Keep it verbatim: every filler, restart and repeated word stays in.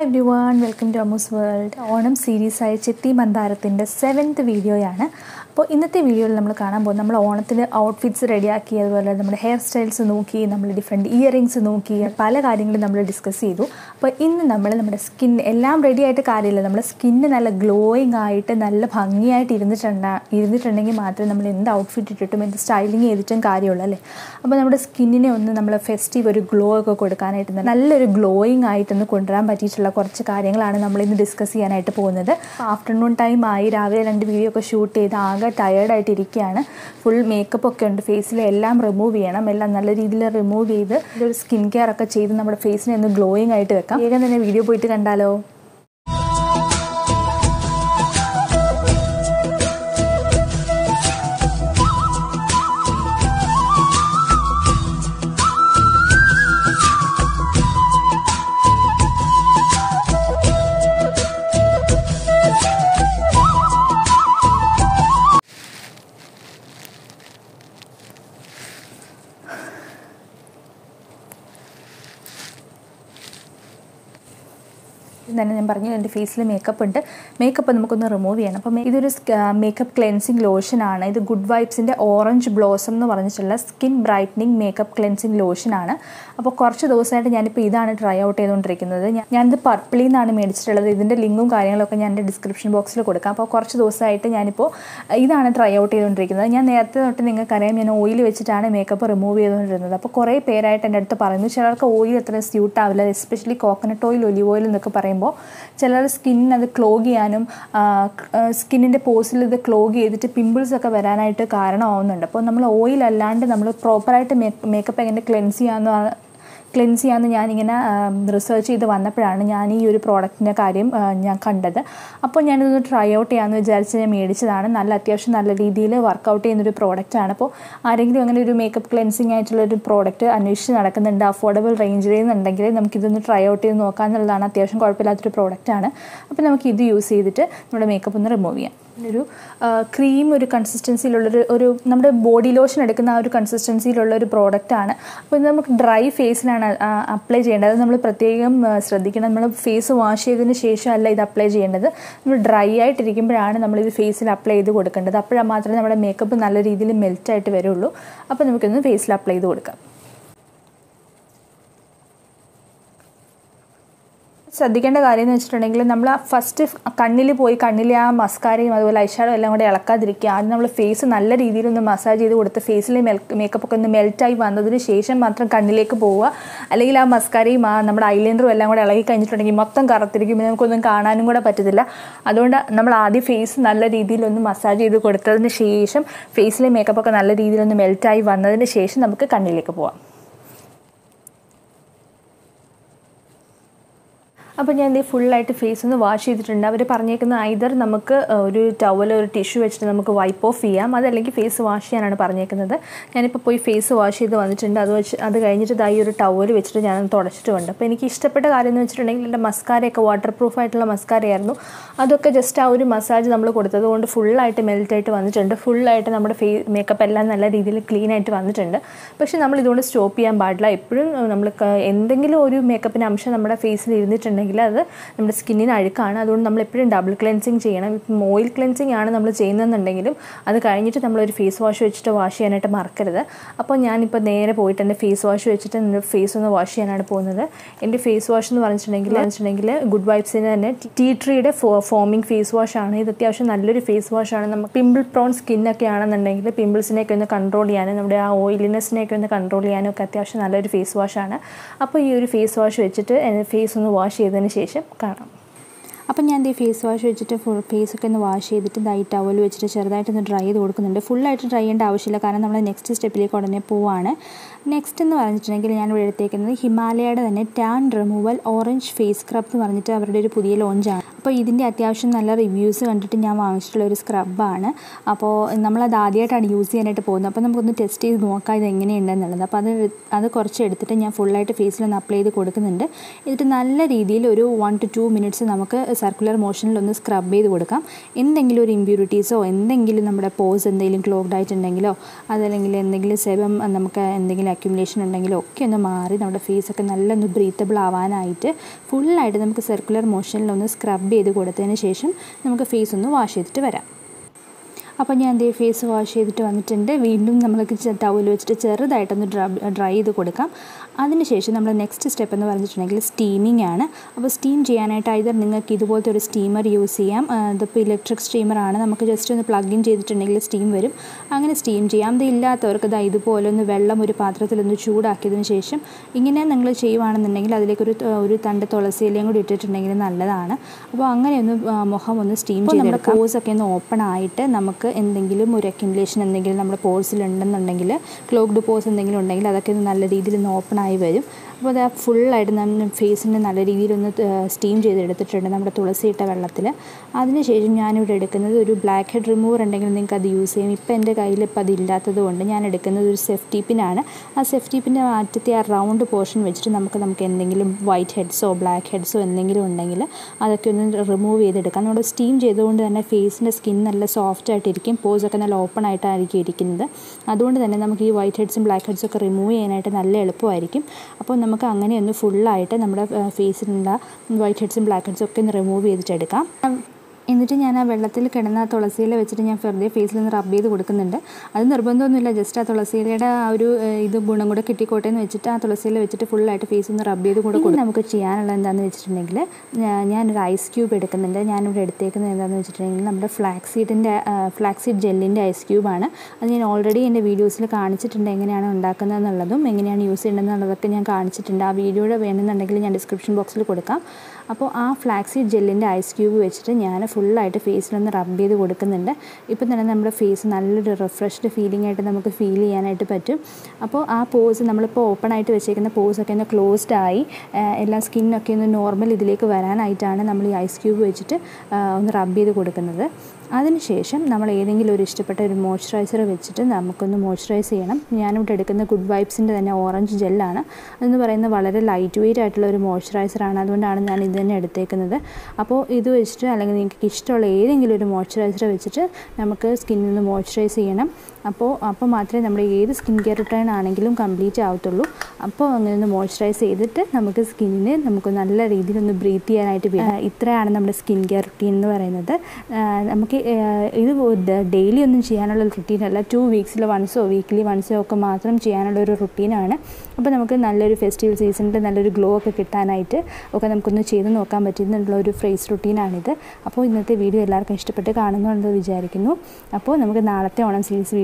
everyone, welcome to Ammu's World. Onam series ആയ chethi mandaramത്തിന്റെ seventh വീഡിയോയാണ്. അപ്പോൾ ഇന്നത്തെ വീഡിയോയിൽ നമ്മൾ കാണാൻ പോകുന്നത് നമ്മൾ ഓണത്തിന് ഔട്ട്ഫിറ്റ്സ് റെഡിയാക്കി, അതുപോലെ നമ്മുടെ ഹെയർ സ്റ്റൈൽസ് നോക്കി, നമ്മൾ ഡിഫറെൻറ്റ് ഇയറിങ്സ് നോക്കി, പല കാര്യങ്ങളും നമ്മൾ ഡിസ്കസ് ചെയ്തു. അപ്പോൾ ഇന്ന് നമ്മൾ നമ്മുടെ സ്കിൻ എല്ലാം റെഡി ആയിട്ട് കാര്യമില്ല, നമ്മുടെ സ്കിന്ന് നല്ല ഗ്ലോയിങ് ആയിട്ട് നല്ല ഭംഗിയായിട്ട് ഇരുന്നിട്ടുണ്ട ഇരുന്നിട്ടുണ്ടെങ്കിൽ മാത്രമേ നമ്മൾ എന്ത് ഔട്ട്ഫിറ്റ് ഇട്ടിട്ടും എന്ത് സ്റ്റൈലിങ് ചെയ്തിട്ടും കാര്യമുള്ളൂ അല്ലേ. അപ്പോൾ നമ്മുടെ സ്കിന്നിനെ ഒന്ന് നമ്മൾ ഫെസ്റ്റീവ് ഒരു ഗ്ലോ ഒക്കെ കൊടുക്കാനായിട്ട് നല്ലൊരു ഗ്ലോയിങ് ആയിട്ടൊന്ന് കൊണ്ടുവരാൻ പറ്റിയിട്ടുള്ള കുറച്ച് കാര്യങ്ങളാണ് നമ്മളിന്ന് ഡിസ്കസ് ചെയ്യാനായിട്ട് പോകുന്നത്. ആഫ്റ്റർനൂൺ ടൈം ആയി, രാവിലെ രണ്ട് വീഡിയോ ഒക്കെ ഷൂട്ട് ചെയ്ത് ആകെ ടയേർഡായിട്ടിരിക്കുകയാണ്. ഫുൾ മേക്കപ്പ് ഒക്കെ ഉണ്ട്, ഫേസിൽ എല്ലാം റിമൂവ് ചെയ്യണം. എല്ലാം നല്ല രീതിയിൽ റിമൂവ് ചെയ്ത് ഒരു സ്കിൻ കെയർ ഒക്കെ ചെയ്ത് നമ്മുടെ ഫേസിനെ ഒന്ന് ഗ്ലോയിങ് ആയിട്ട് വെക്കാം. വേഗം തന്നെ വീഡിയോ പോയിട്ട് കണ്ടാലോ. തന്നെ ഞാൻ പറഞ്ഞു, എൻ്റെ ഫേസിൽ മേക്കപ്പ് ഉണ്ട്. മേക്കപ്പ് നമുക്കൊന്ന് റിമൂവ് ചെയ്യണം. അപ്പം ഇതൊരു മേക്കപ്പ് ക്ലെൻസിങ് ലോഷനാണ്. ഇത് ഗുഡ് വൈബ്സിൻ്റെ ഓറഞ്ച് ബ്ലോസം എന്ന് പറഞ്ഞിട്ടുള്ള സ്കിൻ ബ്രൈറ്റനിങ് മേക്കപ്പ് ക്ലെൻസിങ് ലോഷനാണ്. അപ്പോൾ കുറച്ച് ദിവസമായിട്ട് ഞാനിപ്പോൾ ഇതാണ് ട്രൈ ഔട്ട് ചെയ്തുകൊണ്ടിരിക്കുന്നത്. ഞാനിത് പർപ്പിളിൽ നിന്നാണ് മേടിച്ചിട്ടുള്ളത്. ഇതിൻ്റെ ലിങ്കും കാര്യങ്ങളൊക്കെ ഞാൻ എൻ്റെ ഡിസ്ക്രിപ്ഷൻ ബോക്സിൽ കൊടുക്കാം. അപ്പോൾ കുറച്ച് ദിവസമായിട്ട് ഞാനിപ്പോൾ ഇതാണ് ട്രൈ ഔട്ട് ചെയ്തുകൊണ്ടിരിക്കുന്നത്. ഞാൻ നേരത്തെ തൊട്ട് നിങ്ങൾക്കറിയാം, ഞാൻ ഓയിൽ വെച്ചിട്ടാണ് മേക്കപ്പ് റിമൂവ് ചെയ്തുകൊണ്ടിരുന്നത്. അപ്പോൾ കുറേ പേരായിട്ട് എൻ്റെ അടുത്ത് പറയുന്നു, ചിലർക്ക് ഓയിൽ അത്ര സ്യൂട്ട് ആവില്ല, especially coconut oil, olive oil എന്നൊക്കെ പറയുമ്പോൾ ചിലർ സ്കിന്നിന് അത് ക്ലോഗ് ചെയ്യാനും സ്കിന്നിൻ്റെ പോസിൽ ഇത് ക്ലോഗ് ചെയ്തിട്ട് പിമ്പിൾസ് ഒക്കെ വരാനായിട്ട് കാരണമാവുന്നുണ്ട്. അപ്പോൾ നമ്മൾ ഓയിൽ അല്ലാണ്ട് നമ്മൾ പ്രോപ്പറായിട്ട് മേക്കപ്പ് എങ്ങനെ ക്ലെൻസ് ചെയ്യാമെന്ന് ക്ലെൻസ് ചെയ്യാമെന്ന് ഞാനിങ്ങനെ റിസർച്ച് ചെയ്ത് വന്നപ്പോഴാണ് ഞാൻ ഈ ഒരു പ്രോഡക്റ്റിൻ്റെ കാര്യം ഞാൻ കണ്ടത്. അപ്പോൾ ഞാനിതൊന്ന് ട്രൈ ഔട്ട് ചെയ്യാമെന്ന് വിചാരിച്ച് ഞാൻ മേടിച്ചതാണ്. നല്ല അത്യാവശ്യം നല്ല രീതിയിൽ വർക്കൗട്ട് ചെയ്യുന്നൊരു പ്രോഡക്റ്റാണ്. അപ്പോൾ ആരെങ്കിലും അങ്ങനെ ഒരു മേക്കപ്പ് ക്ലെൻസിങ് ആയിട്ടുള്ളൊരു പ്രോഡക്റ്റ് അന്വേഷിച്ച് നടക്കുന്നുണ്ട്, അഫോർഡബിൾ റേഞ്ചിൽ നിന്നുണ്ടെങ്കിൽ നമുക്കിതൊന്ന് ട്രൈ ഔട്ട് ചെയ്ത് നോക്കാം എന്നുള്ളതാണ്. അത്യാവശ്യം കുഴപ്പമില്ലാത്തൊരു പ്രോഡക്റ്റാണ്. അപ്പോൾ നമുക്കിത് യൂസ് ചെയ്തിട്ട് നമ്മുടെ മേക്കപ്പ് ഒന്ന് റിമൂവ് ചെയ്യാം. ഒരു ക്രീം ഒരു കൺസിസ്റ്റൻസിയിലുള്ളൊരു ഒരു നമ്മുടെ ബോഡി ലോഷൻ എടുക്കുന്ന ആ ഒരു കൺസിസ്റ്റൻസിയിലുള്ള ഒരു പ്രോഡക്റ്റാണ്. അപ്പോൾ ഇത് നമുക്ക് ഡ്രൈ ഫേസിലാണ് അപ്ലൈ ചെയ്യേണ്ടത്. അത് നമ്മൾ പ്രത്യേകം ശ്രദ്ധിക്കണം. നമ്മൾ ഫേസ് വാഷ് ചെയ്തതിന് ശേഷമല്ല ഇത് അപ്ലൈ ചെയ്യേണ്ടത്. നമ്മൾ ഡ്രൈ ആയിട്ടിരിക്കുമ്പോഴാണ് നമ്മളിത് ഫേസിൽ അപ്ലൈ ചെയ്ത് കൊടുക്കേണ്ടത്. അപ്പോഴാണ് മാത്രമേ നമ്മുടെ മേക്കപ്പ് നല്ല രീതിയിൽ മെൽറ്റായിട്ട് വരുള്ളൂ. അപ്പോൾ നമുക്കൊന്ന് ഫേസിൽ അപ്ലൈ ചെയ്ത് കൊടുക്കാം. ശ്രദ്ധിക്കേണ്ട കാര്യം എന്ന് വെച്ചിട്ടുണ്ടെങ്കിൽ നമ്മൾ ഫസ്റ്റ് കണ്ണിൽ പോയി കണ്ണിലെ ആ മസ്കാരയും അതുപോലെ ഐഷാഡോ എല്ലാം കൂടെ ഇളക്കാതിരിക്കുക. ആദ്യം നമ്മൾ ഫേസ് നല്ല രീതിയിലൊന്ന് മസാജ് ചെയ്ത് കൊടുത്ത് ഫേസിലെ മെൽ മേക്കപ്പൊക്കെ ഒന്ന് മെൽറ്റായി വന്നതിന് ശേഷം മാത്രം കണ്ണിലേക്ക് പോവുക. അല്ലെങ്കിൽ ആ മസ്കാരയും ആ നമ്മുടെ ഐലൈനറും എല്ലാം കൂടെ ഇളകി കഴിഞ്ഞിട്ടുണ്ടെങ്കിൽ മൊത്തം കറുത്തിരിക്കും, നമുക്കൊന്നും കാണാനും കൂടെ പറ്റത്തില്ല. അതുകൊണ്ട് നമ്മൾ ആദ്യം ഫേസ് നല്ല രീതിയിലൊന്ന് മസാജ് ചെയ്ത് കൊടുത്തതിന് ശേഷം ഫേസിലെ മേക്കപ്പൊക്കെ നല്ല രീതിയിലൊന്ന് മെൽറ്റായി വന്നതിന് ശേഷം നമുക്ക് കണ്ണിലേക്ക് പോവാം. അപ്പോൾ ഞാൻ ഇത് ഫുള്ളായിട്ട് ഫേസ് ഒന്ന് വാഷ് ചെയ്തിട്ടുണ്ട്. അവർ പറഞ്ഞേക്കുന്ന ഐദർ നമുക്ക് ഒരു ടവൽ ഒരു ടിഷ്യൂ വെച്ചിട്ട് നമുക്ക് വൈപ്പ് ഓഫ് ചെയ്യാം, അതല്ലെങ്കിൽ ഫേസ് വാഷ് ചെയ്യാനാണ് പറഞ്ഞേക്കുന്നത്. ഞാനിപ്പോൾ പോയി ഫേസ് വാഷ് ചെയ്ത് വന്നിട്ടുണ്ട്. അത് വെച്ച് അത് കഴിഞ്ഞിട്ട് ഇതായി ഒരു ടവൽ വെച്ചിട്ട് ഞാൻ തുടച്ചിട്ടുമുണ്ട്. അപ്പോൾ എനിക്ക് ഇഷ്ടപ്പെട്ട കാര്യം എന്ന് വെച്ചിട്ടുണ്ടെങ്കിൽ എൻ്റെ മസ്കാരയൊക്കെ വാട്ടർ പ്രൂഫ് ആയിട്ടുള്ള മസ്കാരയായിരുന്നു. അതൊക്കെ ജസ്റ്റ് ആ ഒരു മസാജ് നമ്മൾ കൊടുത്തത് കൊണ്ട് ഫുള്ളായിട്ട് മെൽറ്റായിട്ട് വന്നിട്ടുണ്ട്. ഫുള്ളായിട്ട് നമ്മുടെ ഫേ മേക്കപ്പ് എല്ലാം നല്ല രീതിയിൽ ക്ലീൻ ആയിട്ട് വന്നിട്ടുണ്ട്. പക്ഷേ നമ്മൾ ഇതുകൊണ്ട് സ്റ്റോപ്പ് ചെയ്യാൻ പാടില്ല. എപ്പോഴും നമ്മൾ എന്തെങ്കിലും ഒരു മേക്കപ്പിൻ്റെ അംശം നമ്മുടെ ഫേസിൽ ഇരുന്നിട്ടുണ്ടെങ്കിൽ അത് നമ്മുടെ സ്കിന്നിന് അഴുക്കാണ്. അതുകൊണ്ട് നമ്മൾ എപ്പോഴും ഡബിൾ ക്ലെൻസിങ് ചെയ്യണം. ഇപ്പം ഓയിൽ ക്ലെൻസിങ് ആണ് നമ്മൾ ചെയ്യുന്നതെന്നുണ്ടെങ്കിലും അത് കഴിഞ്ഞിട്ട് നമ്മളൊരു ഫേസ് വാഷ് വെച്ചിട്ട് വാഷ് ചെയ്യാനായിട്ട് മറക്കരുത്. അപ്പോൾ ഞാനിപ്പോൾ നേരെ പോയിട്ട് എൻ്റെ ഫേസ് വാഷ് വെച്ചിട്ട് എൻ്റെ ഫേസ് ഒന്ന് വാഷ് ചെയ്യാനാണ് പോകുന്നത്. എൻ്റെ ഫേസ് വാഷ് എന്ന് പറഞ്ഞിട്ടുണ്ടെങ്കിൽ വെച്ചിട്ടുണ്ടെങ്കിൽ ഗുഡ് വൈബ്സിന് തന്നെ ടീ ട്രീയുടെ ഫോമിങ് ഫേസ് വാഷാണ്. ഇത് അത്യാവശ്യം നല്ലൊരു ഫേസ് വാഷാണ്. നമുക്ക് പിമ്പിൾ പ്രോൺ സ്കിന്നൊക്കെ ആണെന്നുണ്ടെങ്കിൽ പിമ്പിൾസിനെയൊക്കെ ഒന്ന് കൺട്രോൾ ചെയ്യാനും നമ്മുടെ ആ ഓയിലിനെസ്സിനെയൊക്കെ ഒന്ന് കൺട്രോൾ ചെയ്യാനും ഒക്കെ അത്യാവശ്യം നല്ലൊരു ഫേസ് വാഷാണ്. അപ്പോൾ ഈ ഒരു ഫേസ് വാഷ് വെച്ചിട്ട് എൻ്റെ ഫേസ് ഒന്ന് വാഷ് ചെയ്തതിന് ശേഷം കാണാം. അപ്പം ഞാൻ ഈ ഫേസ് വാഷ് വെച്ചിട്ട് ഫുൾ ഫേസൊക്കെ ഒന്ന് വാഷ് ചെയ്തിട്ട് ഇതായി ടവൽ വെച്ചിട്ട് ചെറുതായിട്ടൊന്ന് ഡ്രൈ ചെയ്ത് കൊടുക്കുന്നുണ്ട്. ഫുള്ളായിട്ട് ഡ്രൈ ചെയ്യേണ്ട ആവശ്യമില്ല, കാരണം നമ്മൾ നെക്സ്റ്റ് സ്റ്റെപ്പിലേക്ക് ഉടനെ പോവാണ്. നെക്സ്റ്റ് എന്ന് പറഞ്ഞിട്ടുണ്ടെങ്കിൽ ഞാൻ ഇവിടെ എടുത്തേക്കുന്നത് ഹിമാലയയുടെ തന്നെ tan removal orange face scrub എന്ന് പറഞ്ഞിട്ട് അവരുടെ ഒരു പുതിയ ലോഞ്ചാണ്. അപ്പോൾ ഇതിൻ്റെ അത്യാവശ്യം നല്ല റിവ്യൂസ് കണ്ടിട്ട് ഞാൻ വാങ്ങിച്ചിട്ടുള്ള ഒരു സ്ക്രബാണ്. അപ്പോൾ നമ്മളത് ആദ്യമായിട്ടാണ് യൂസ് ചെയ്യാനായിട്ട് പോകുന്നത്. അപ്പോൾ നമുക്കൊന്ന് ടെസ്റ്റ് ചെയ്ത് നോക്കാം ഇത് എങ്ങനെയുണ്ടെന്നുള്ളത്. അപ്പോൾ അത് അത് കുറച്ച് എടുത്തിട്ട് ഞാൻ ഫുള്ളായിട്ട് ഫേസിലൊന്ന് അപ്ലൈ ചെയ്ത് കൊടുക്കുന്നുണ്ട്. എന്നിട്ട് നല്ല രീതിയിൽ ഒരു വൺ ടു ടു മിനിറ്റ്സ് നമുക്ക് സർക്കുലർ മോഷനിലൊന്ന് സ്ക്രബ് ചെയ്ത് കൊടുക്കാം. എന്തെങ്കിലും ഒരു ഇമ്പ്യൂരിറ്റീസോ എന്തെങ്കിലും നമ്മുടെ പോസ് എന്തെങ്കിലും ക്ലോഗ്ഡ് ആയിട്ടുണ്ടെങ്കിലോ അതല്ലെങ്കിൽ എന്തെങ്കിലും സെബം നമുക്ക് എന്തെങ്കിലും അക്യുമുലേഷൻ ഉണ്ടെങ്കിലും ഒക്കെ ഒന്ന് മാറി നമ്മുടെ ഫേസൊക്കെ നല്ലൊന്ന് ബ്രീത്തബിൾ ആവാനായിട്ട് ഫുള്ളായിട്ട് നമുക്ക് സർക്കുലർ മോഷനിലൊന്ന് സ്ക്രബ് ചെയ്ത് കൊടുത്തതിന് ശേഷം നമുക്ക് ഫേസ് ഒന്ന് വാഷ് ചെയ്തിട്ട് വരാം. അപ്പോൾ ഞാൻ ദേ ഫേസ് വാഷ് ചെയ്തിട്ട് വന്നിട്ടുണ്ട്. വീണ്ടും നമ്മൾക്ക് ടവൽ വെച്ചിട്ട് ചെറുതായിട്ടൊന്ന് ഡ്രൈ ഡ്രൈ ചെയ്ത് കൊടുക്കാം. അതിനുശേഷം നമ്മൾ നെക്സ്റ്റ് സ്റ്റെപ്പ് എന്ന് പറഞ്ഞിട്ടുണ്ടെങ്കിൽ സ്റ്റീമിംഗ് ആണ്. അപ്പോൾ സ്റ്റീം ചെയ്യാനായിട്ട് ഐദർ നിങ്ങൾക്ക് ഇതുപോലത്തെ ഒരു സ്റ്റീമർ യൂസ് ചെയ്യാം. ഇതിപ്പോൾ ഇലക്ട്രിക് സ്റ്റീമറാണ്. നമുക്ക് ജസ്റ്റ് ഒന്ന് പ്ലഗ് ഇൻ ചെയ്തിട്ടുണ്ടെങ്കിൽ സ്റ്റീം വരും. അങ്ങനെ സ്റ്റീം ചെയ്യാം. ഇത് ഇല്ലാത്തവർക്ക് ഇതാ ഇതുപോലെ ഒന്ന് വെള്ളം ഒരു പാത്രത്തിലൊന്ന് ചൂടാക്കിയതിന് ശേഷം ഇങ്ങനെ നിങ്ങൾ ചെയ്യുവാണെന്നുണ്ടെങ്കിൽ അതിലേക്കൊരു ഒരു തണ്ട് തുളസിയിലയും കൂടി ഇട്ടിട്ടുണ്ടെങ്കിൽ നല്ലതാണ്. അപ്പോൾ അങ്ങനെ ഒന്ന് മുഖം ഒന്ന് സ്റ്റീം ചെയ്ത് നമ്മുടെ പോഴ്സൊക്കെ ഒന്ന് ഓപ്പൺ ആയിട്ട് നമുക്ക് എന്തെങ്കിലും ഒരു അക്യുമുലേഷൻ എന്തെങ്കിലും നമ്മുടെ പോഴ്സിലുണ്ടെന്നുണ്ടെങ്കിൽ ക്ലോഗ്ഡ് പോഴ്സ് എന്തെങ്കിലും ഉണ്ടെങ്കിൽ അതൊക്കെ ഒന്ന് നല്ല രീതിയിൽ ഒന്ന് ഓപ്പൺ ആയി വരും. അപ്പോൾ അത് ഫുള്ളായിട്ട് നമ്മൾ ഫേസിന് നല്ല രീതിയിലൊന്ന് സ്റ്റീം ചെയ്തെടുത്തിട്ടുണ്ട് നമ്മുടെ തുളസിയിട്ട വെള്ളത്തിൽ. അതിനുശേഷം ഞാനിവിടെ എടുക്കുന്നത് ഒരു ബ്ലാക്ക് ഹെഡ് റിമൂവർ ഉണ്ടെങ്കിൽ നിങ്ങൾക്ക് അത് യൂസ് ചെയ്യും. ഇപ്പോൾ എൻ്റെ കയ്യിൽ ഇപ്പോൾ അതില്ലാത്തത് കൊണ്ട് ഞാൻ എടുക്കുന്നത് ഒരു സെഫ്റ്റി പിന്നാണ്. ആ സെഫ്റ്റി പിൻ്റെ അറ്റത്തെ ആ റൗണ്ട് പോർഷൻ വെച്ചിട്ട് നമുക്ക് നമുക്ക് എന്തെങ്കിലും വൈറ്റ് ഹെഡ്സോ ബ്ലാക്ക് ഹെഡ്സോ എന്തെങ്കിലും ഉണ്ടെങ്കിൽ അതൊക്കെ ഒന്ന് റിമൂവ് ചെയ്തെടുക്കാം. നമ്മൾ സ്റ്റീം ചെയ്തുകൊണ്ട് തന്നെ ഫേസിൻ്റെ സ്കിൻ നല്ല സോഫ്റ്റ് ആയിട്ടിരിക്കും. പോസൊക്കെ നല്ല ഓപ്പൺ ആയിട്ടായിരിക്കും ഇരിക്കുന്നത്. അതുകൊണ്ട് തന്നെ നമുക്ക് ഈ വൈറ്റ് ഹെഡ്സും ബ്ലാക്ക് ഹെഡ്സും ഒക്കെ റിമൂവ് ചെയ്യാനായിട്ട് നല്ല എളുപ്പമായിരിക്കും. അപ്പോൾ നമുക്ക് അങ്ങനെ ഒന്ന് ഫുള്ളായിട്ട് നമ്മുടെ ഫേസിലുള്ള വൈറ്റ് ഹെഡ്സും ബ്ലാക്ക് ഹെഡ്സും ഒക്കെ ഒന്ന് റിമൂവ് ചെയ്തിട്ടെടുക്കാം. എന്നിട്ട് ഞാൻ ആ വെള്ളത്തിൽ കിടന്ന ആ തുളസിയില വെച്ചിട്ട് ഞാൻ വെറുതെ ഫേസിൽ നിന്ന് റബ്ബ് ചെയ്ത് കൊടുക്കുന്നുണ്ട്. അത് നിർബന്ധമൊന്നുമില്ല, ജസ്റ്റ് ആ തുളസിയിലയുടെ ആ ഒരു ഇത് ഗുണം കൂടെ കിട്ടിക്കോട്ടെ എന്ന് വെച്ചിട്ട് ആ തുളസിയില വെച്ചിട്ട് ഫുള്ളായിട്ട് ഫേസിൽ നിന്ന് റബ്ബ് ചെയ്ത് കൂടെ കൊടുക്കും. നമുക്ക് ചെയ്യാനുള്ള എന്താണെന്ന് വെച്ചിട്ടുണ്ടെങ്കിൽ ഞാനൊരു ഐസ് ക്യൂബ് എടുക്കുന്നുണ്ട്. ഞാനിവിടെ എടുത്തേക്കുന്നത് എന്താണെന്ന് വെച്ചിട്ടുണ്ടെങ്കിൽ നമ്മുടെ ഫ്ലാക്സ് സീഡിൻ്റെ ഫ്ലാക്സ് സീഡ് ജെല്ലിൻ്റെ ഐസ് ക്യൂബാണ്. അത് ഞാൻ ഓൾറെഡി എൻ്റെ വീഡിയോസിൽ കാണിച്ചിട്ടുണ്ട് എങ്ങനെയാണ് ഉണ്ടാക്കുന്നത് എന്നുള്ളതും എങ്ങനെയാണ് യൂസ് ചെയ്യേണ്ടതെന്നുള്ളതൊക്കെ ഞാൻ കാണിച്ചിട്ടുണ്ട്. ആ വീഡിയോയുടെ വേണമെന്നുണ്ടെങ്കിൽ ഞാൻ ഡിസ്ക്രിപ്ഷൻ ബോക്സിൽ കൊടുക്കാം. അപ്പോൾ ആ ഫ്ലാക്സ് സീഡ് ജെല്ലിൻ്റെ ഐസ് ക്യൂബ് വെച്ചിട്ട് ഞാൻ ഫുള്ളായിട്ട് ഫേസിലൊന്ന് റബ്ബ് ചെയ്ത് കൊടുക്കുന്നുണ്ട്. ഇപ്പം തന്നെ നമ്മുടെ ഫേസ് നല്ലൊരു റിഫ്രഷ്ഡ് ഫീലിംഗ് ആയിട്ട് നമുക്ക് ഫീൽ ചെയ്യാനായിട്ട് പറ്റും. അപ്പോൾ ആ പോസ് നമ്മളിപ്പോൾ ഓപ്പൺ ആയിട്ട് വെച്ചേക്കുന്ന പോസൊക്കെ ഒന്ന് ക്ലോസ്ഡ് ആയി എല്ലാ സ്കിന്നൊക്കെ ഒന്ന് നോർമൽ ഇതിലേക്ക് വരാനായിട്ടാണ് നമ്മൾ ഈ ഐസ് ക്യൂബ് വെച്ചിട്ട് ഒന്ന് റബ്ബ് ചെയ്ത് കൊടുക്കുന്നത്. അതിനുശേഷം നമ്മൾ ഏതെങ്കിലും ഒരു ഇഷ്ടപ്പെട്ട ഒരു മോയ്സ്ചറൈസർ വെച്ചിട്ട് നമുക്കൊന്ന് മോയ്സ്ചറൈസ് ചെയ്യണം. ഞാനിവിടെ എടുക്കുന്ന ഗുഡ് വൈബ്സിൻ്റെ തന്നെ ഓറഞ്ച് ജെല്ലാണ്. അതെന്ന് പറയുന്നത് വളരെ ലൈറ്റ് വെയ്റ്റ് ആയിട്ടുള്ള ഒരു മോയ്സ്ചറൈസറാണ്. അതുകൊണ്ടാണ് ഞാൻ ഇത് തന്നെ എടുത്തേക്കുന്നത്. അപ്പോൾ ഇത് വെച്ചിട്ട് അല്ലെങ്കിൽ നിങ്ങൾക്ക് ഇഷ്ടമുള്ള ഏതെങ്കിലും ഒരു മോയ്സ്ചറൈസർ വെച്ചിട്ട് നമുക്ക് സ്കിന്നിൽ നിന്ന് മോയ്സ്ചറൈസ് ചെയ്യണം. അപ്പോൾ അപ്പോൾ മാത്രമേ നമ്മുടെ ഏത് സ്കിൻ കെയർ റുട്ടീൻ ആണെങ്കിലും കംപ്ലീറ്റ് ആവത്തുള്ളൂ. അപ്പോൾ അങ്ങനെ ഒന്ന് മോയ്സ്ചറൈസ് ചെയ്തിട്ട് നമുക്ക് സ്കിന്നിന് നമുക്ക് നല്ല രീതിയിലൊന്ന് ബ്രീത്ത് ചെയ്യാനായിട്ട് വരും. ഇത്രയാണ് നമ്മുടെ സ്കിൻ കെയർ റുട്ടീൻ എന്ന് പറയുന്നത്. നമുക്ക് ഇത് ഡെയിലി ഒന്നും ചെയ്യാനുള്ള റുട്ടീനല്ല, ടു വീക്സിൽ വൺസോ വീക്ക്ലി വൺസോ ഒക്കെ മാത്രം ചെയ്യാനുള്ള ഒരു റുട്ടീനാണ്. അപ്പോൾ നമുക്ക് നല്ലൊരു ഫെസ്റ്റിവൽ സീസണിൽ നല്ലൊരു ഗ്ലോ ഒക്കെ കിട്ടാനായിട്ട് ഒക്കെ നമുക്കൊന്ന് ചെയ്ത് നോക്കാൻ പറ്റുന്നുള്ള ഒരു ഫേസ് റുട്ടീനാണിത്. അപ്പോൾ ഇന്നത്തെ വീഡിയോ എല്ലാവർക്കും ഇഷ്ടപ്പെട്ട് കാണുന്നുണ്ടെന്ന് വിചാരിക്കുന്നു. അപ്പോൾ നമുക്ക് നാളത്തെ ഓണം സീരീസ്